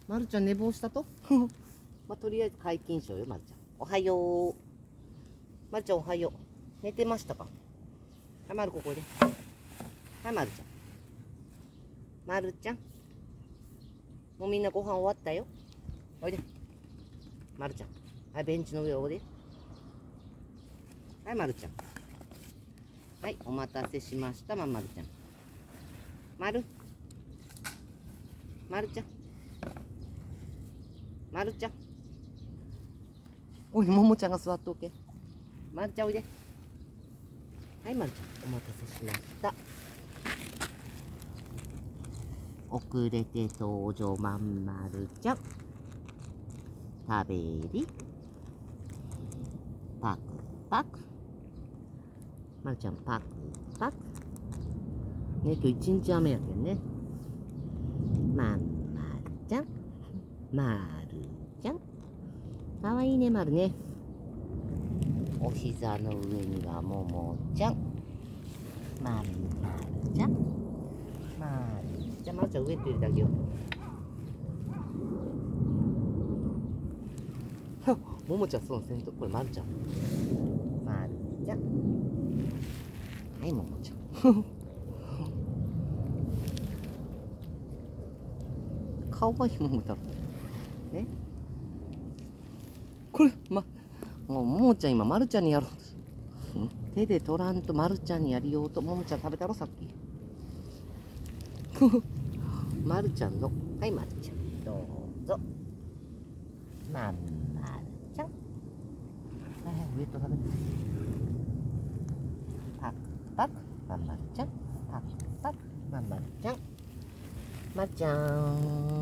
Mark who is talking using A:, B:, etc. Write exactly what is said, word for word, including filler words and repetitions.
A: まるちゃん寝坊したとまあ、とりあえず皆勤賞よ、まるちゃん。おはよう。まるちゃんおはよう。寝てましたか？はい、まるここで。はい、まるちゃん。まるちゃん。もうみんなご飯終わったよ。おいで。まるちゃん。はい、ベンチの上おいで。はい、まるちゃん。はい、お待たせしました、ま、まるちゃん。まる。まるちゃん。まるちゃん。おい、ももちゃんが座っておけ。まるちゃんおいで。はい、まるちゃん。お待たせしました。遅れて登場、まんまるちゃん。食べり。パクパク。まるちゃん、パクパク。ね、今日一日雨やけんね。まんまるちゃん。まるちゃん。かわいいね、まるね。お膝の上にはももちゃん。まるまるちゃん。まるちゃん、まるちゃん上って入れてあげよう。ももちゃん、そうせんと、これまるちゃん。まるちゃん。はい、ももちゃん。かわいいももちゃん。ね。これ、ま、もうももちゃん今、まるちゃんにやろうと。手で取らんとまるちゃんにやりようと。ももちゃん食べたろ、さっき。まるちゃんの。はい、まるちゃん。どうぞ。まんまるちゃん。はい、上と食べて。パクパク。まんまるちゃん。パクパク。まんまるちゃん。まるちゃん。